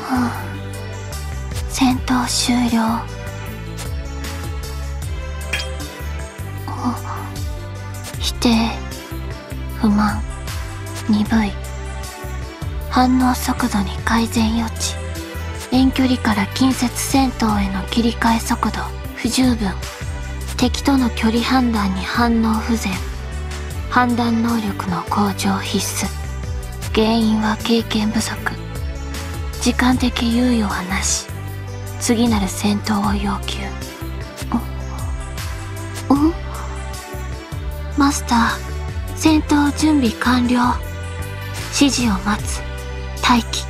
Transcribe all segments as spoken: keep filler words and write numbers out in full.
あ、戦闘終了。否定、不満、鈍い。反応速度に改善余地。遠距離から近接戦闘への切り替え速度不十分。敵との距離判断に反応不全。判断能力の向上必須。原因は経験不足。時間的猶予はなし。次なる戦闘を要求。ん？マスター、戦闘準備完了。指示を待つ。待機。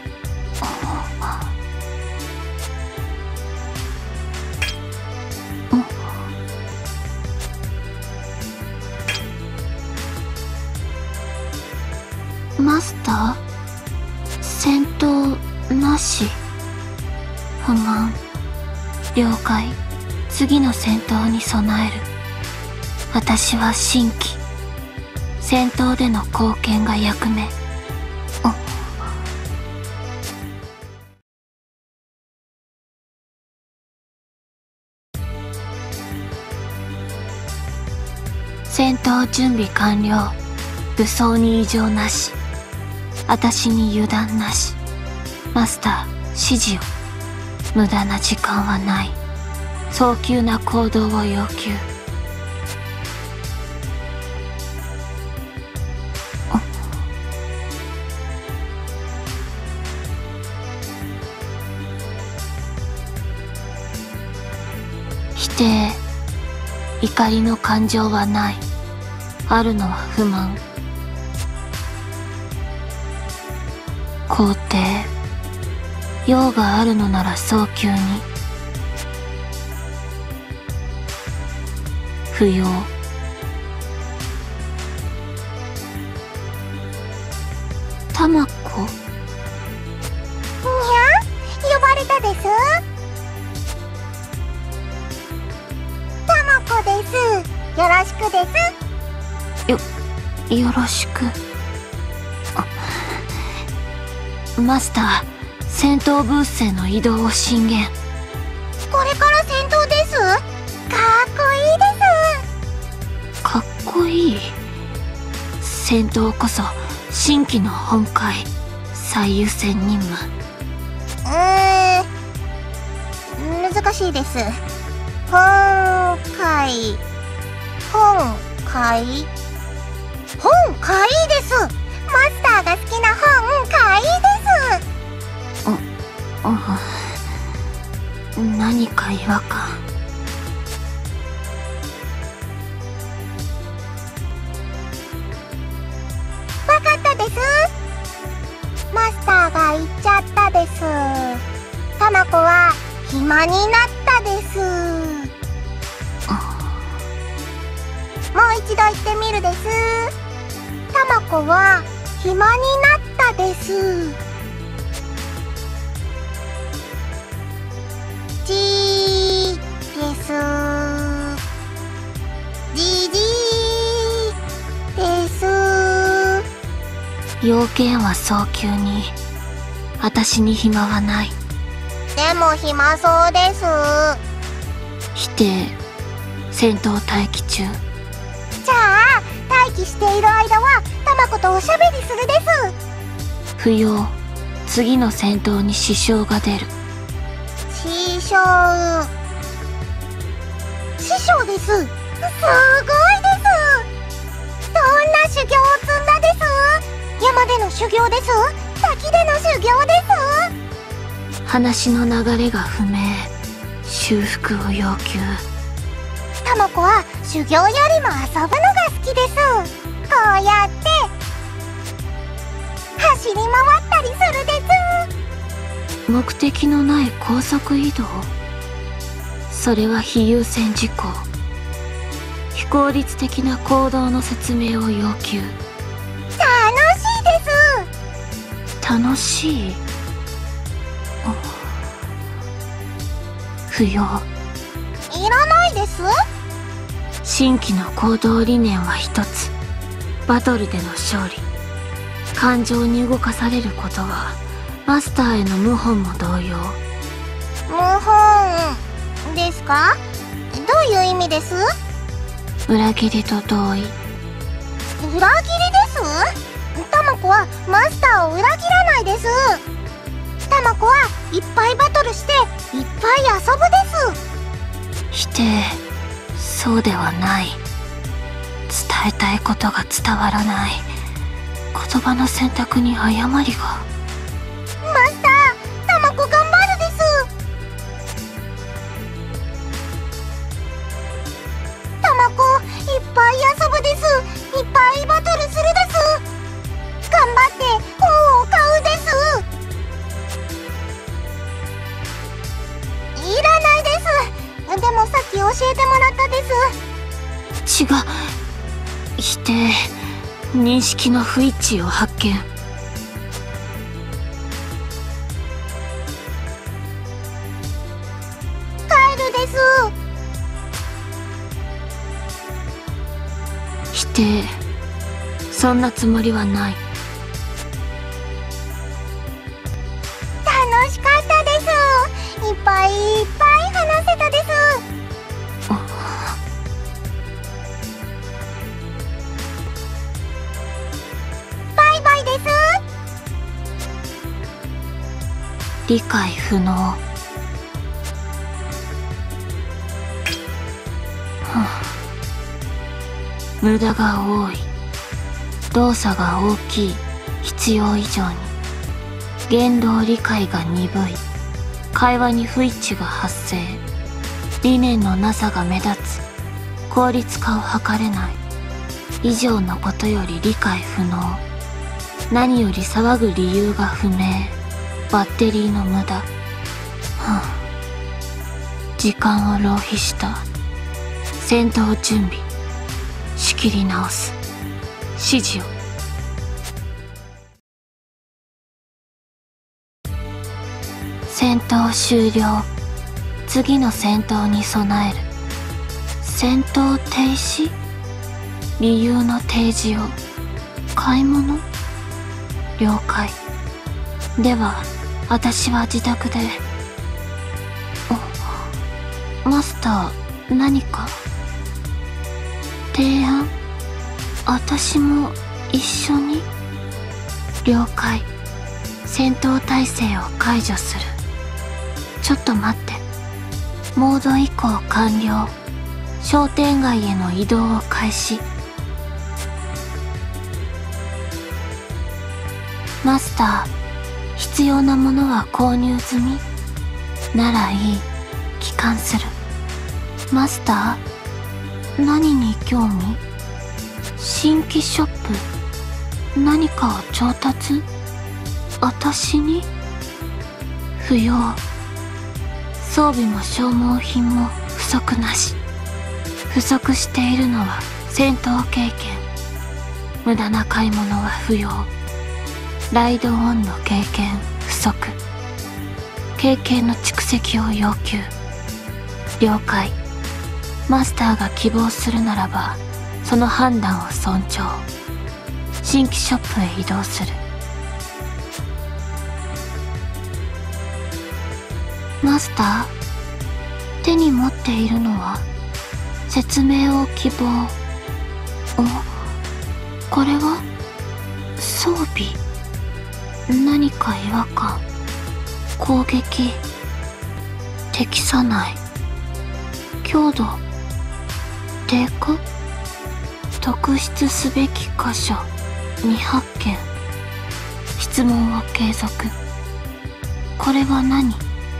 マスター？戦闘なし。不満。了解。次の戦闘に備える。私は新規。戦闘での貢献が役目。戦闘準備完了。武装に異常なし。私に油断なし。マスター、指示を。無駄な時間はない。早急な行動を要求。否定、怒りの感情はない。あるのは不満。肯定、用があるのなら早急に。不要。タマコ？ にゃ？呼ばれたです。タマコです。よろしくです。 よ、よろしく。マスター、戦闘ブースへの移動を進言。 これから戦闘です。かっこいいです。 かっこいい。戦闘こそ新規の本会最優先任務。 うーん、難しいです。本会、本会、本会です。マスターが好きな本会です。 う、う、何か違和感。 わかったです。マスターが言っちゃったです。タマコは暇になったです。もう一度言ってみるです。タマコは暇になったです。じーです。じじーです。 要件は早急に。私に暇はない。 でも暇そうです。 否定。戦闘待機中。 じゃあ待機している間はタマコとおしゃべりするです。 不要。次の戦闘に支障が出る。 師匠、師匠です。すごいです。どんな修行を積んだです？山での修行です？滝での修行です？ 話の流れが不明。修復を要求。 タマコは修行よりも遊ぶのが好きです。こうやって走り回ったりするです。 目的のない高速移動？それは非優先事項。非効率的な行動の説明を要求。 楽しいです。 楽しい？不要。 いらないです。 新規の行動理念は一つ。バトルでの勝利。感情に動かされることはマスターへの謀反も同様。 謀反ですか？どういう意味です？ 裏切りと同意。 裏切りです？タマコはマスターを裏切らないです。タマコはいっぱいバトルしていっぱい遊ぶです。 否定。そうではない。伝えたいことが伝わらない。言葉の選択に誤りが。 マスター、タマコ頑張るです。タマコいっぱい遊ぶです。いっぱいバトルするです。頑張って本を買うです。いらないです。でもさっき教えてもらったです。 違う。否定。認識の不一致を発見。 帰るです。 否定。そんなつもりはない。 楽しかったです。いっぱいいっぱい話せたです。バイバイです。 理解不能。はあ、無駄が多い。動作が大きい。必要以上に。言動理解が鈍い。会話に不一致が発生。理念のなさが目立つ。効率化を図れない。以上のことより理解不能。何より騒ぐ理由が不明。バッテリーの無駄。はあ、時間を浪費した。戦闘準備。仕切り直す。指示を。戦闘終了。次の戦闘に備える。戦闘停止。理由の提示を。買い物？了解。では私は自宅で。お、マスター、何か提案？私も一緒に？了解。戦闘態勢を解除する。ちょっと待って。モード移行完了。商店街への移動を開始。マスター、必要なものは購入済み？ならいい。帰還する。マスター、何に興味？新規ショップ？何かを調達？私に？不要。装備も消耗品も不足なし。不足しているのは戦闘経験。無駄な買い物は不要。ライドオンの経験不足。経験の蓄積を要求。了解。マスターが希望するならばその判断を尊重。新規ショップへ移動する。マスター、手に持っているのは説明を希望。お、これは装備。何か違和感。攻撃。適さない。強度。低下。特筆すべき箇所未発見。質問を継続。これは何？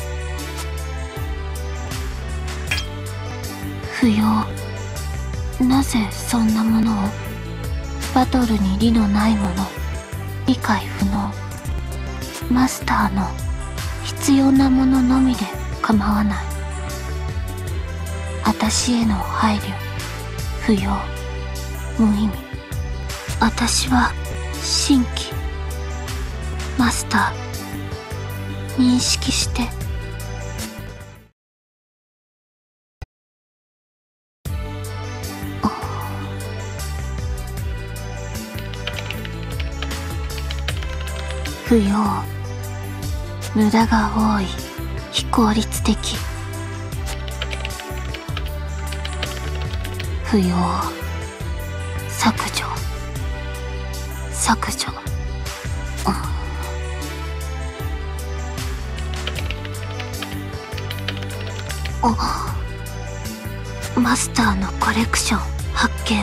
不要。なぜそんなものを？バトルに利のないもの。理解不能。マスターの必要なもののみで構わない。私への配慮。不要。無意味。私は新規。マスター、認識して。不要。 無駄が多い、非効率的、不要、削除、削除、うん、お、マスターのコレクション発見。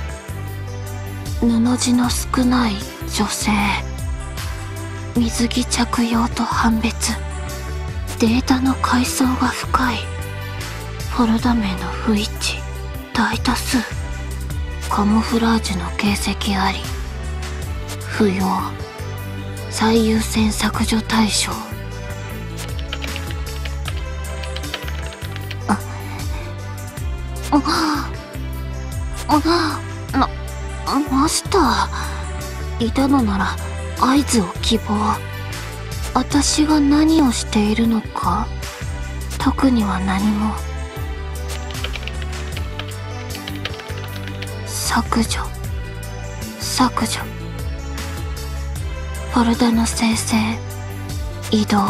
布地の少ない女性、水着着用と判別、データの階層が深い、フォルダ名の不一致大多数、カモフラージュの形跡あり、不要、最優先削除対象。ああああマスター、いたのなら合図を希望。私が何をしているのか、特には何も。削除、削除、フォルダの生成、移動。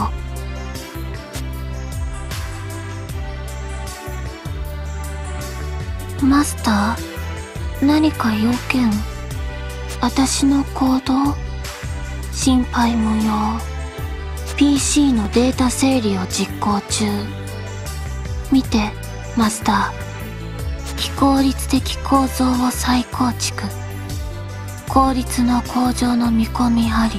マスター、何か要件？私の行動？心配無用。ピーシー のデータ整理を実行中。見て、マスター。非効率的構造を再構築。効率の向上の見込みあり。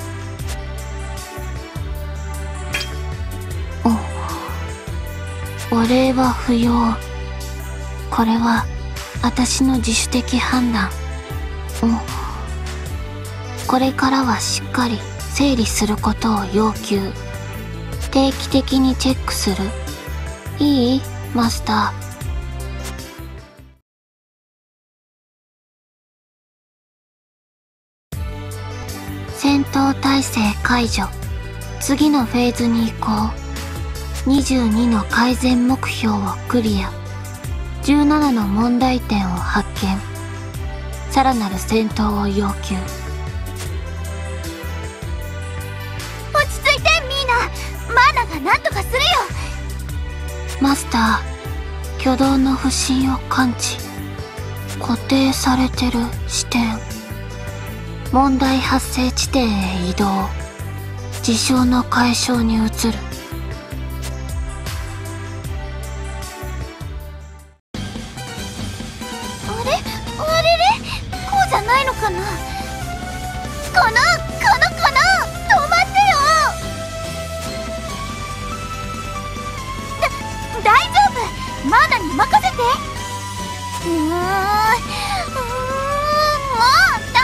お、お礼は不要。これは私の自主的判断。お、これからはしっかり整理することを要求。定期的にチェックする。いい？マスター。戦闘態勢解除。次のフェーズに移行。にじゅうにの改善目標をクリア。じゅうななの問題点を発見。さらなる戦闘を要求。 落ち着いてミーナ。マーナが何とかするよ。 マスター、挙動の不審を感知。固定されてる視点。問題発生地点へ移動。事象の解消に移る。 あれ？あれれ？こうじゃないのかな？この、この、この、止まってよ！だ、大丈夫！マーナに任せて！うーん、うーん、もう、倒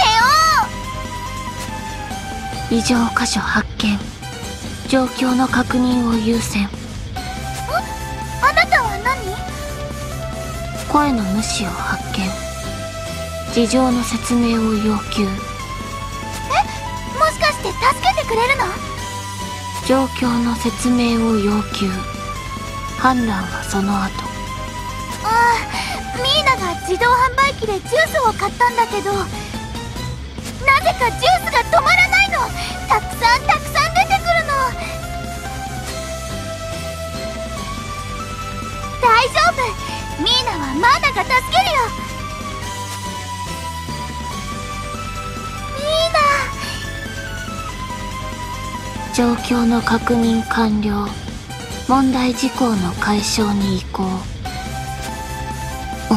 ってよ！ 異常箇所発見。状況の確認を優先。 あ、あなたは何？ 声の主を発見。事情の説明を要求。 え？もしかして助けてくれるの？ 状況の説明を要求。判断はその後。 ああ、ミーナが自動販売機でジュースを買ったんだけど、なぜかジュースが止まらないの。たくさんたくさん出てくるの。大丈夫、ミーナはマーナが助けるよ。ミーナ。 状況の確認完了。問題事項の解消に移行。おお、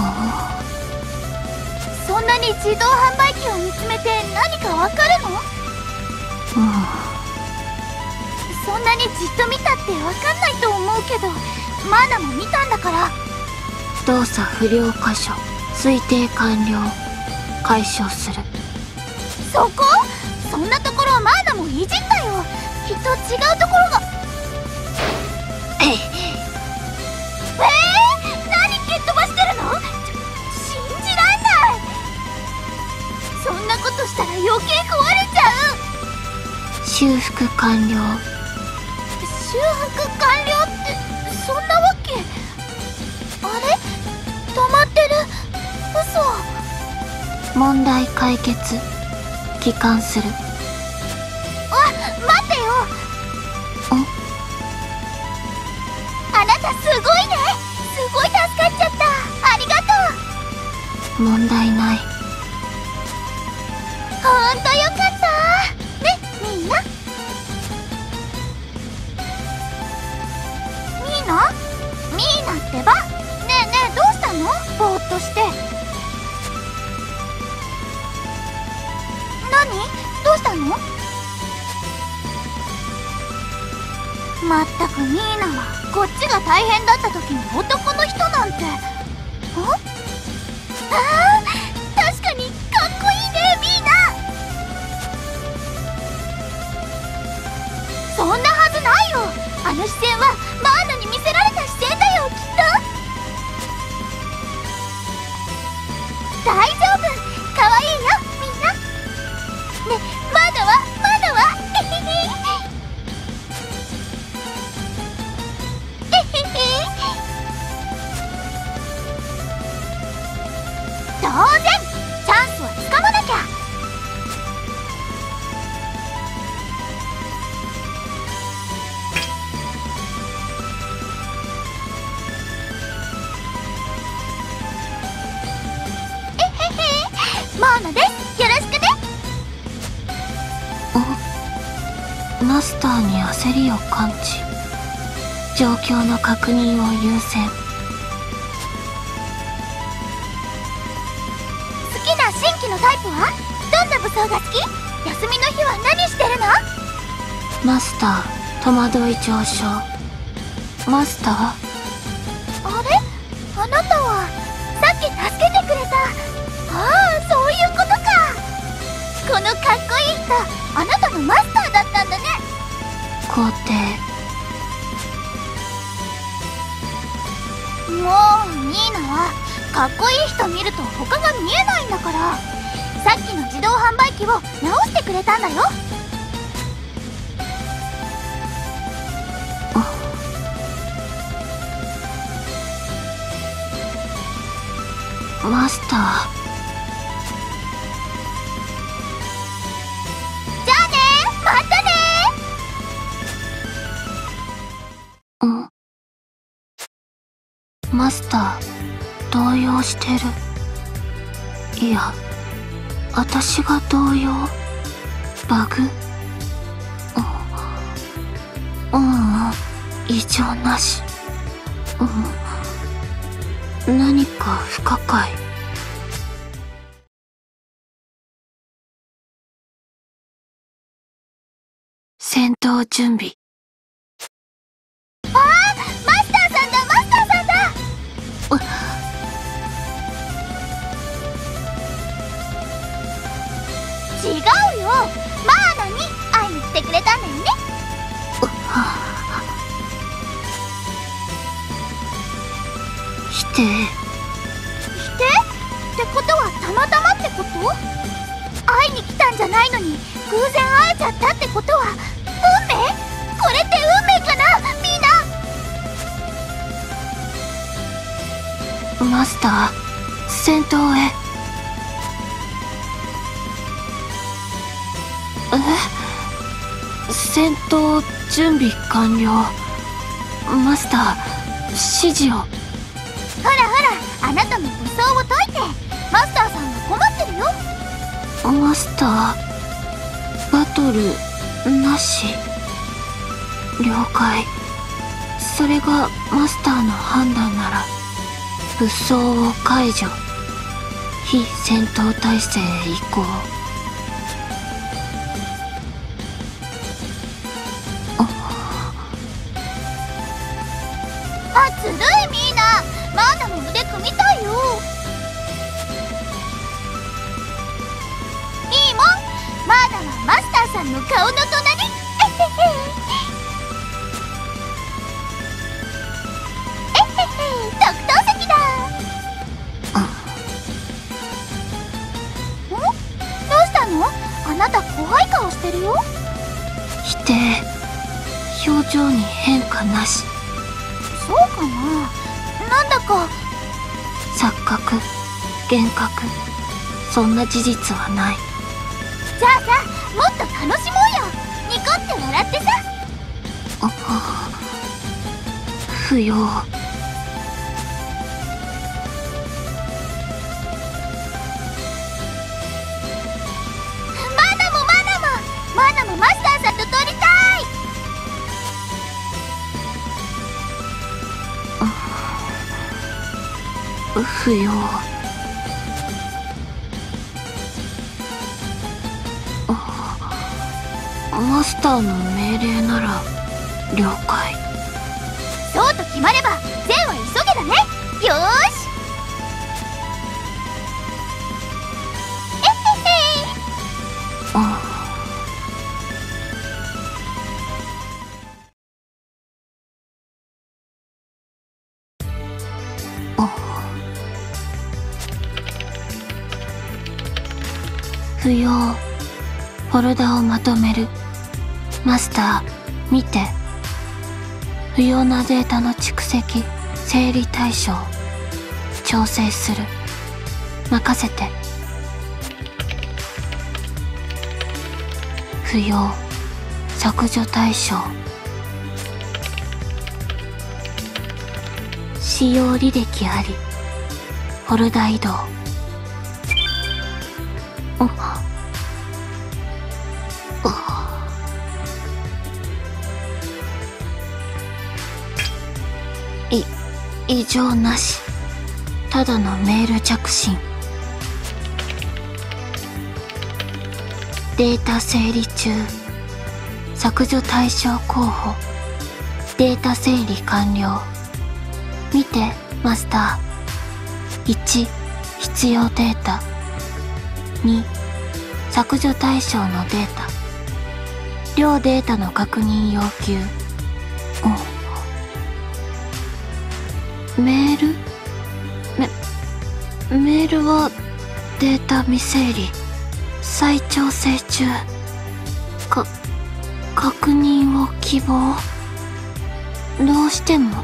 そんなに自動販売機を見つめて何かわかるの？ うん、 そんなにじっと見たってわかんないと思うけど、マーナも見たんだから。 動作不良箇所推定完了。解消する。 そこ？そんなところマーナもいじったよ。きっと違うところが。 えい。 えー、何蹴っ飛ばしてるの？ちょ、信じらんない。そんなことしたら余計壊れちゃう。 修復完了。 修復完了ってそんなわけ？あれ？止まってる。嘘。 問題解決。帰還する。 あ、待ってよ。 あなたすごいね。すごい助かっちゃった。ありがとう。 問題ない。 ほんとよかったね、みんな。ミーナミーナってば。ねえねえ、どうしたの？ぼーっとして。何？どうしたの？まったくミーナはこっちが大変だった時に男の人なんて。あ？あー、確かにかっこいいね、ミーナ。そんなはずないよ。あの視線はマーナに見せられた視線だよ、きっと。大丈夫、かわいいよ、みんな。ね、マーナはマーナはえへへえへへ。当然チャンスはつかまなきゃ。マーナです。よろしくね。 お、マスターに焦りを感知。状況の確認を優先。 好きな新規のタイプは？どんな武装が好き？休みの日は何してるの？ マスター、戸惑い上昇。マスター？ あれ？あなたはさっき助けてくれた。ああ、そういうことか。このかっこいい人、あなたのマスターだったんだね。 皇帝。 もうミーナはかっこいい人見ると他が見えないんだから。さっきの自動販売機を直してくれたんだよ。 マスター。 じゃあね、またね。 ん？マスター、動揺してる。いや、私が動揺？バグ？う、うんうん、異常なし。うん、何か不可解。戦闘準備。 ああ、マスターさんだ、マスターさんだ。違うよ、マーナに会いに来てくれたんだよね。 否定。 否定ってことはたまたまってこと？会いに来たんじゃないのに偶然会えちゃったってことは運命？これって運命かな、みんな。 マスター、戦闘へ。え？戦闘準備完了。マスター、指示を。 ほらほら、あなたも武装を解いて。マスターさんが困ってるよ。 マスター、バトルなし。了解。それがマスターの判断なら武装を解除。非戦闘態勢へ移行。 あ、ずるいミーナ。マーナも腕組みたいよ。いいもん、マーナはマスターさんの顔の隣。えへへえへへ、特等席だ。ん？どうしたの？あなた怖い顔してるよ。 否定。表情に変化なし。 そうかな。なんだか錯覚、幻覚、そんな事実はない。 じゃあさ、もっと楽しもうよ。ニコって笑ってさ。 不要。 マナもマナもマナもマスターさんと撮りたい。 不要。マスターの命令なら了解。 そうと決まれば善は急げだね。よーし。えへへ。 あ不要。フォルダをまとめる。マスター見て。不要なデータの蓄積整理対象調整する。任せて。不要削除対象使用履歴あり。フォルダ移動。おい異常なし。ただのメール着信。データ整理中。削除対象候補。データ整理完了。見てマスター。いち必要データ。に削除対象のデータ。両データの確認要求。おメールメメールはデータ未整理再調整中。か確認を希望。どうしても。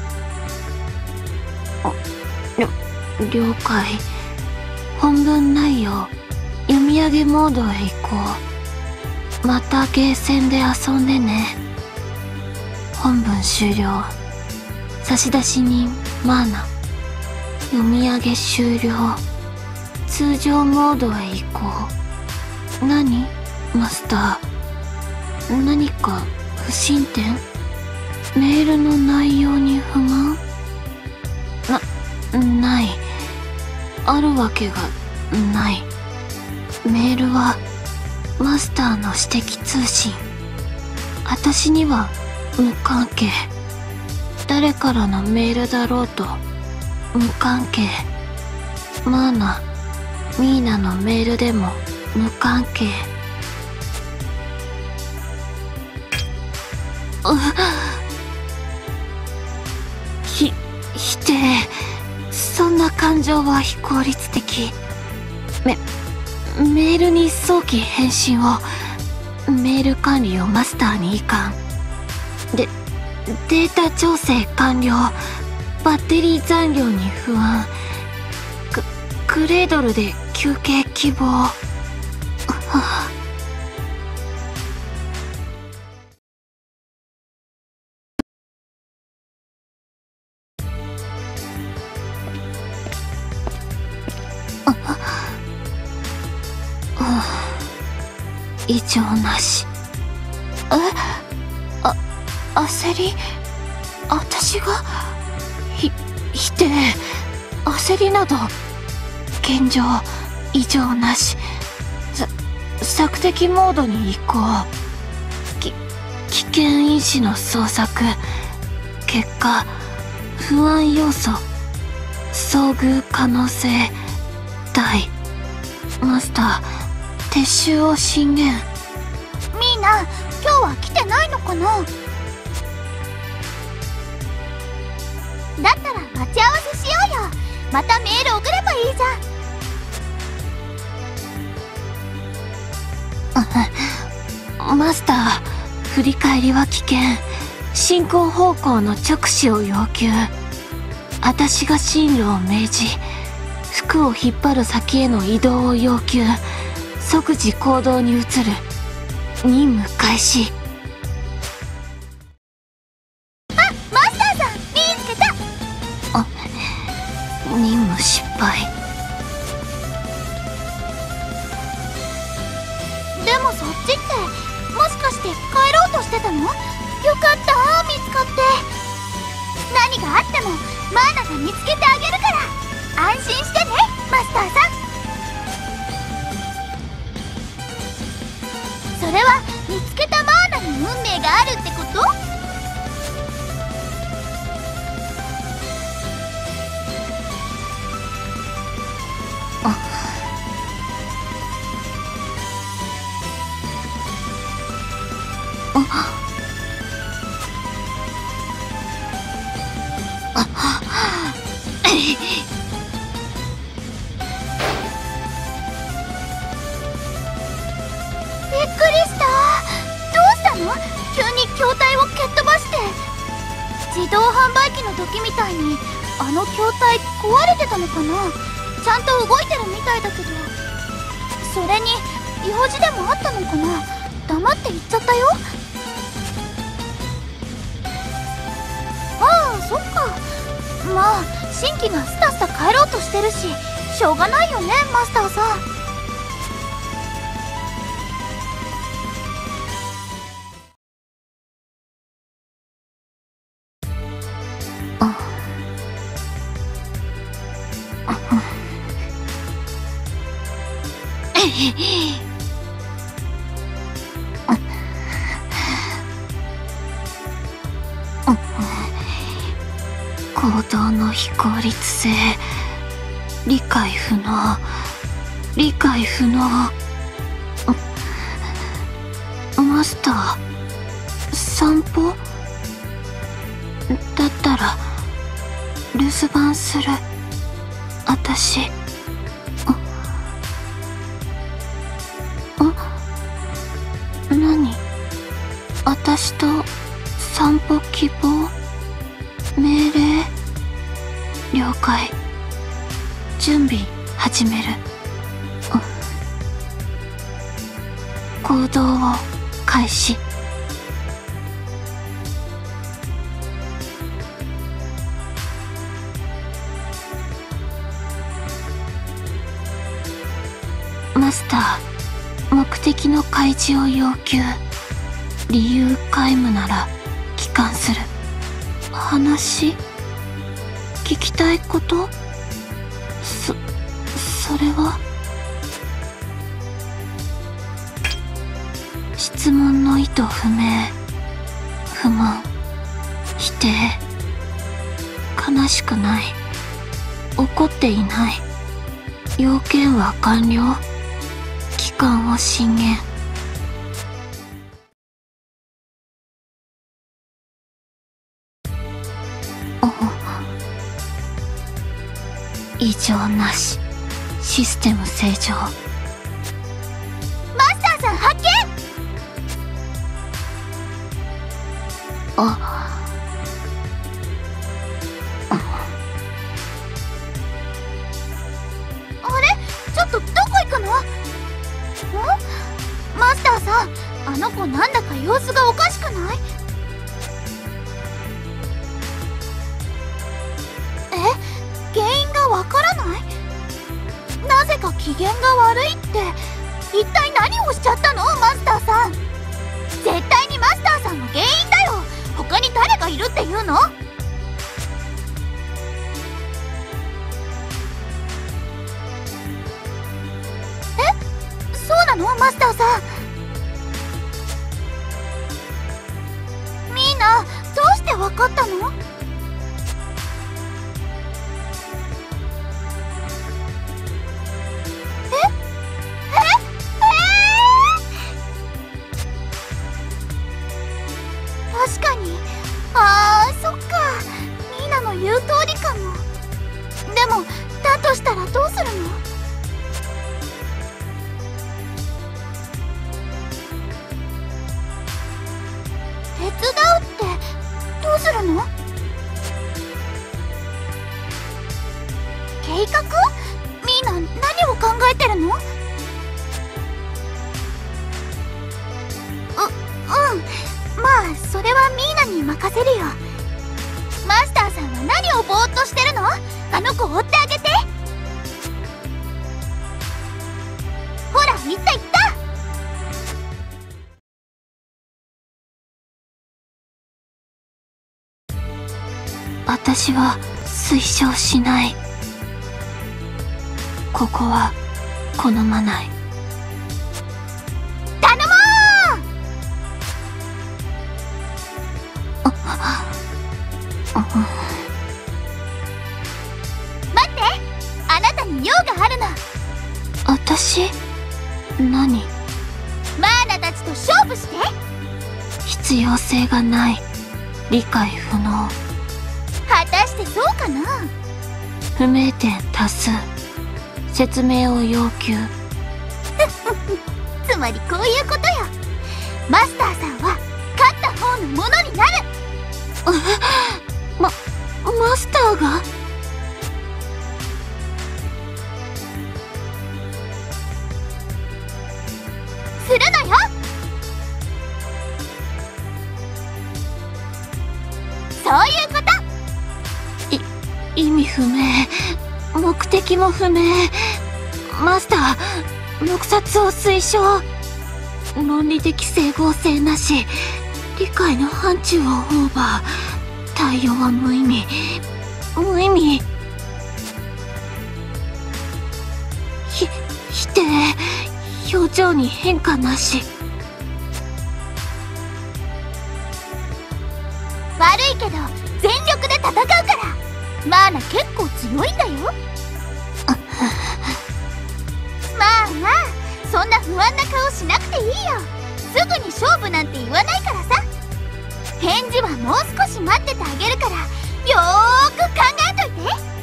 了了解。本文内容読み上げモードへ移行。またゲーセンで遊んでね。本文終了。差出人マーナ。読み上げ終了。通常モードへ移行。何マスター。何か不審点？メールの内容に不満？な、ない。あるわけがない。メールはマスターの私的通信。私には無関係。誰からのメールだろうと無関係。マーナ、ミーナのメールでも無関係。うひ、否定。そんな感情は非効率的。め、メールに早期返信を。メール管理をマスターに移管。で、データ調整完了。バッテリー残量に不安。ク、クレードルで休憩希望。はあ、異常なし。え？あ、焦り？私が？ひ、否定。焦りなど。現状、異常なし。さ、索敵モードに移行。き、危険因子の捜索。結果、不安要素。遭遇可能性。大。マスター。撤収を進言。 ミーナ、今日は来てないのかな？だったら待ち合わせしようよ。またメール送ればいいじゃん。マスター、振り返りは危険。進行方向の直視を要求。私が進路を命じ、服を引っ張る先への移動を要求。即時行動に移る。任務開始。 あ、マスターさん、ミーしてたの？よかった見つかって。何があってもマーナが見つけてあげるから安心してねマスターさん。それは見つけたマーナに運命があるってこと？自動販売機の時みたいにあの筐体壊れてたのかな。ちゃんと動いてるみたいだけど、それに用事でもあったのかな。黙って行っちゃったよ。ああそっか。まあ新規がスタスタ帰ろうとしてるししょうがないよねマスターさん。 行動の非効率性、理解不能、理解不能。マスター、散歩？だったら留守番する。あたし。何？あたしと散歩希望？命令？了解。準備始める。行動を開始。マスター、目的の開示を要求。理由皆無なら帰還する。話？聞きたいこと？そ、それは？質問の意図不明、不満、否定。悲しくない。怒っていない。要件は完了。帰還を進言。異常なし。システム正常。 マスターさん発見！ あ、 あれ？ちょっとどこ行くの？ん？マスターさん、あの子なんだか様子がおかしくない？え？原因がわからない？なぜか機嫌が悪いって、一体何をしちゃったのマスターさん。絶対にマスターさんの原因だよ。他に誰がいるっていうの？え？そうなのマスターさん。みんなどうしてわかったの？確かに。あーそっか、ミーナの言う通りかも。でもだとしたらどうするの？手伝うってどうするの？計画？ミーナ何を考えてるの？う、うん、まあそれはミーナに任せるよ。マスターさんは何をぼーっとしてるの？あの子を追ってあげて。ほら言った言った。 私は推奨しない。ここは好まない。 頼もう。待って、あなたに用があるの。 私？何？ マーナたちと勝負して。 必要性がない。理解不能。 果たしてそうかな。 不明点多数。説明を要求。 つまりこういうことよ。マスターさんは勝った方のものになる。 ま、マスターが？ するのよ。そういうこと。 い意味不明。目的も不明。マスター、黙殺を推奨。論理的整合性なし。理解の範疇をオーバー。対応は無意味。無意味。ひ、否定。表情に変化なし。 悪いけど全力で戦うから。マーナ結構強いんだよ。まあまあ、そんな不安な顔しなくていいよ。すぐに勝負なんて言わないからさ。返事はもう少し待っててあげるから、よーく考えといて。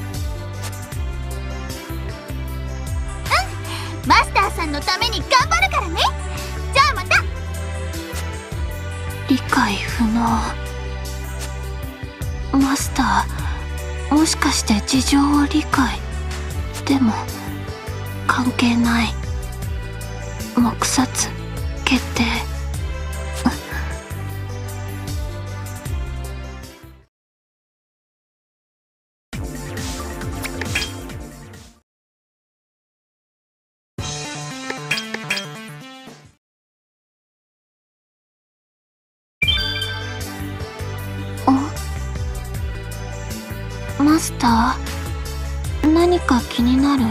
うん、マスターさんのために頑張るからね。じゃあまた。 理解不能。マスター、もしかして事情を理解。でも関係ない。黙殺決定。マスター、何か気になる？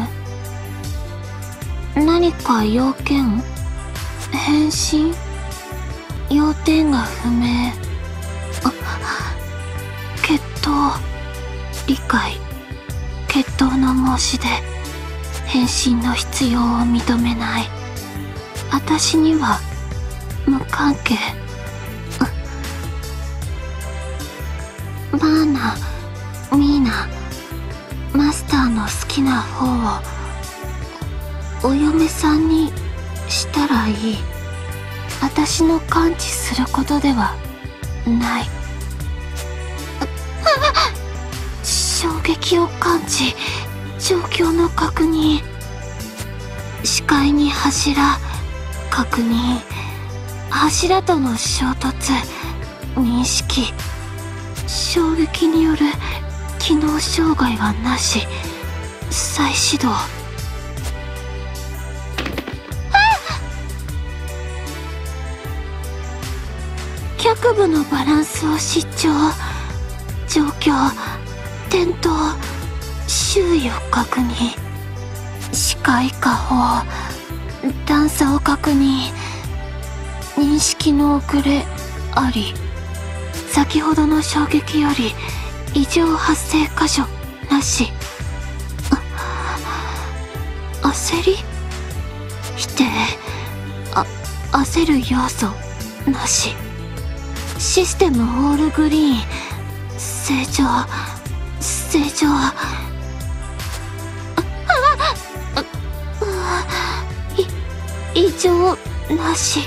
何か要件？返信？要点が不明。あ、決闘。理解。決闘の申し出。返信の必要を認めない。私には無関係。マーナ、ミーナ、マスターの好きな方をお嫁さんにしたらいい。私の感知することではない。衝撃を感知、状況の確認。視界に柱、確認。柱との衝突、認識。衝撃による機能障害はなし。再始動。脚部のバランスを失調。状況、転倒、周囲を確認。視界下方、段差を確認。認識の遅れあり。先ほどの衝撃より異常発生箇所なし。あ、焦り？否定。あ、焦る要素なし。システムオールグリーン。正常。正常。あ、あ、あ、い、異常なし。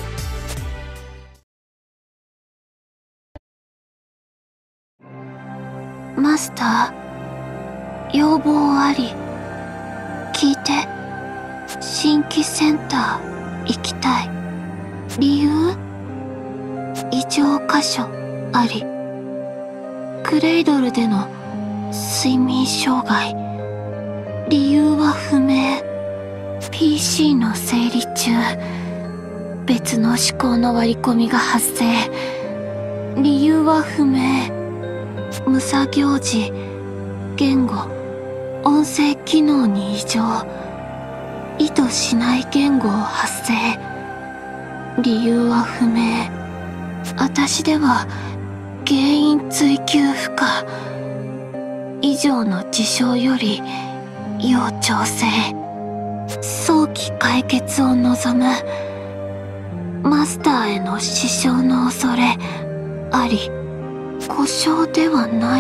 マスター、要望あり。聞いて。新規センター行きたい。理由？異常箇所あり。クレイドルでの睡眠障害。理由は不明。ピーシー の整理中。別の思考の割り込みが発生。理由は不明。 無作業時、言語、音声機能に異常、意図しない言語を発生。理由は不明。私では原因追求不可。以上の事象より要調整。早期解決を望む。マスターへの支障の恐れあり、故障ではない。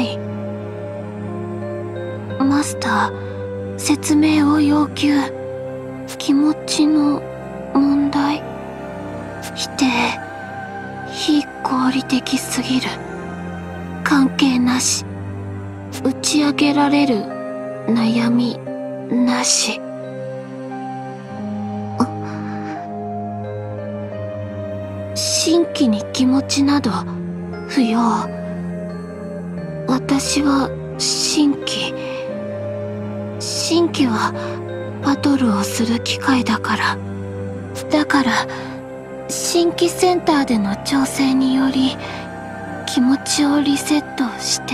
マスター、説明を要求。気持ちの問題。否定。非合理的すぎる。関係なし。打ち明けられる悩みなし。新規に気持ちなど不要。私は新規。新規はバトルをする機会だから。だから新規センターでの調整により気持ちをリセットして、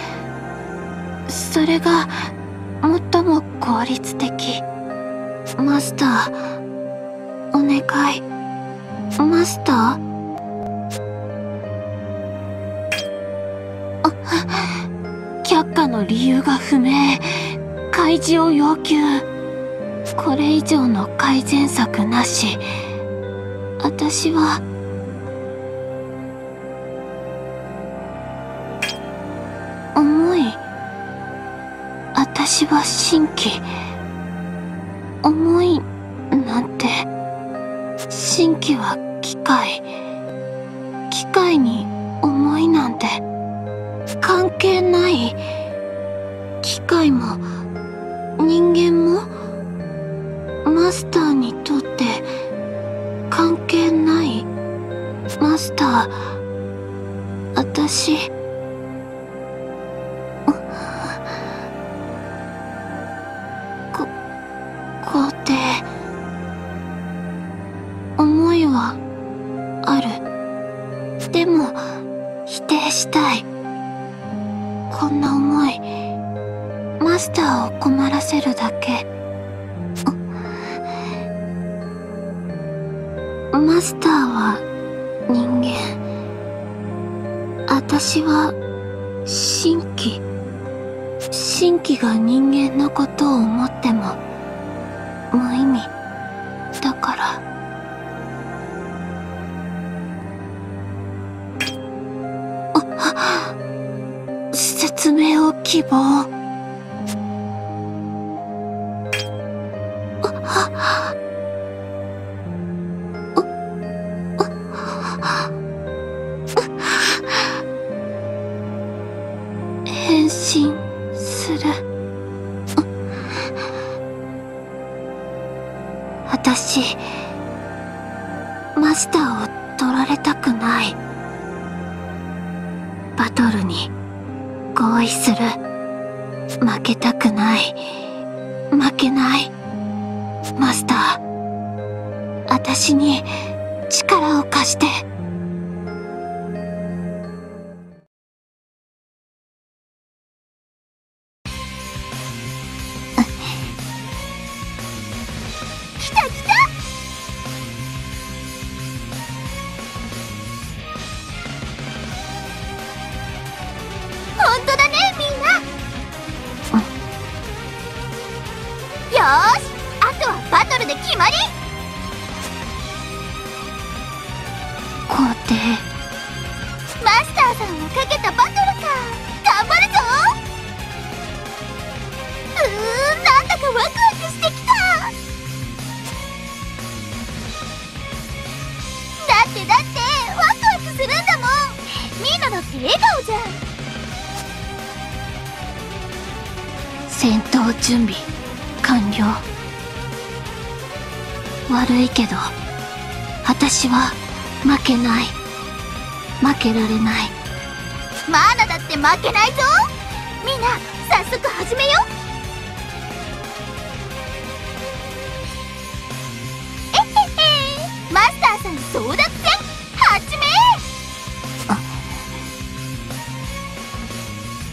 それが最も効率的。マスター、お願い。マスター？あ、却下の理由が不明。開示を要求。これ以上の改善策なし。私は重い。私は新規。重いなんて。新規は機械。機械に重いなんて関係ない。機械も人間もマスターにとって関係ない。マスター、私、こ、皇帝、思いはある。でも否定したい。こんな思いマスターを困らせるだけ。マスターは人間。私は新規。新規が人間のことを思っても無意味だから。あ、説明を希望。変身する。私、マスターを取られたくない。バトルに合意する。負けたくない。負けない。マスター、私に力を貸して。 来た来た。本当だね、みんな。よーし、あとはバトルで決まり。 皇帝、 マスターさんをかけたバトルか。頑張るぞ。うーん、なんだかワクワクしてきた。だってだってワクワクするんだもん。みんなだって笑顔じゃん。 戦闘準備完了。悪いけど私は負けない。負けられない。 マーナだって負けないぞ。みんな早速始めよう。えへへ、マスターさん争奪戦始め。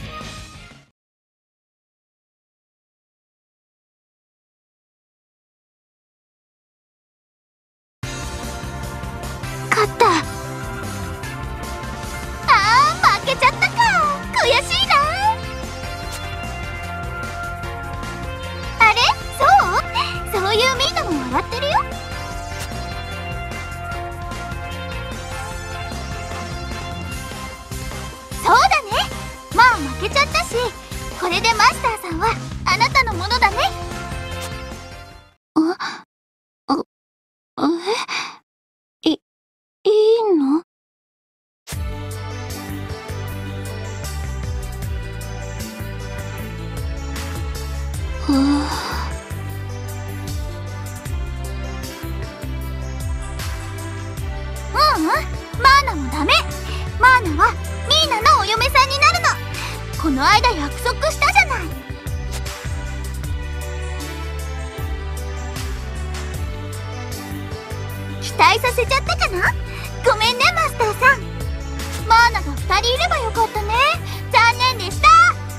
れでマスターさんはあなたのものだね。 あ、あ、え、い、いいの？うぅ。 ううん、マーナもダメ。マーナはミーナのお嫁さんになるの。この間約束したじゃない。期待させちゃったかな？ごめんねマスターさん。マーナがふたりいればよかったね。残念でした。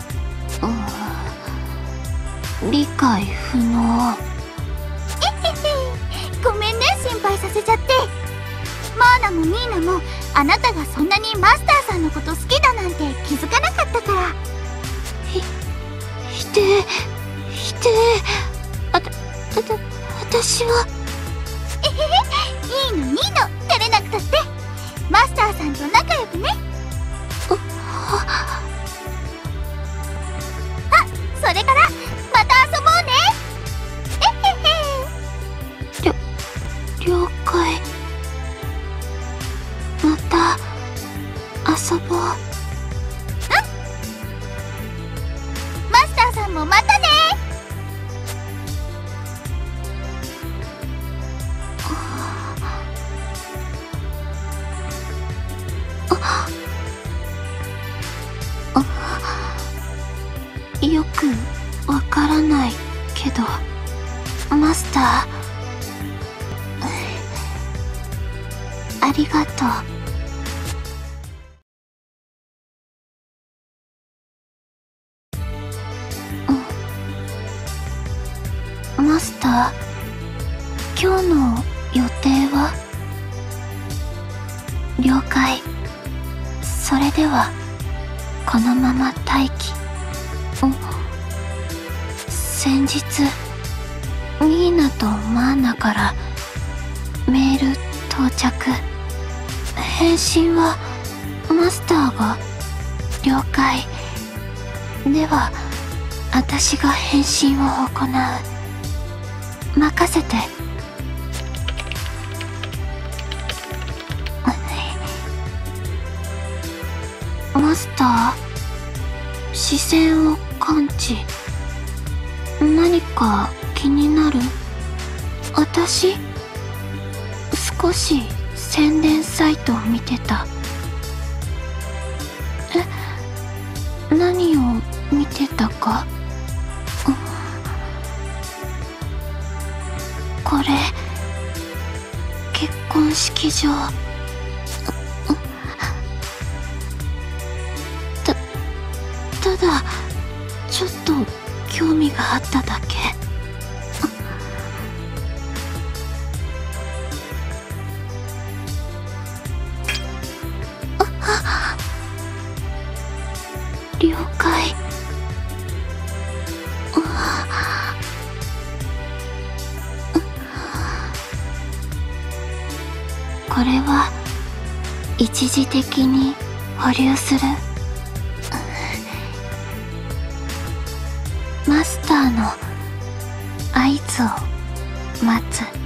理解不能。 えへへ、ごめんね心配させちゃって。マーナもミーナもあなたがそんなにマスターさんのこと好きだなんて気づかなかったから。 ひ、否定、否定。あた、あた、私は。 えへへ、いいのいいの、照れなくたって。マスターさんと仲良くね。あ、それからまた遊ぼうね。えへへ。 りょ、了解。また遊ぼう。うん。 マスターさんもまたね。 よくわからないけど、マスター、ありがとう。マスター、今日の予定は？了解。それではこのまま待機。先日ミーナとマーナからメール到着。返信はマスターが。了解。では私が返信を行う。任せて。マスター、視線を感知。何か気になる？私、少し宣伝サイトを見てた。え、何を見てたか？これ、結婚式場。た、ただ、ちょっと興味があっただけ。了解。これは一時的に保留する。マスターの合図を待つ。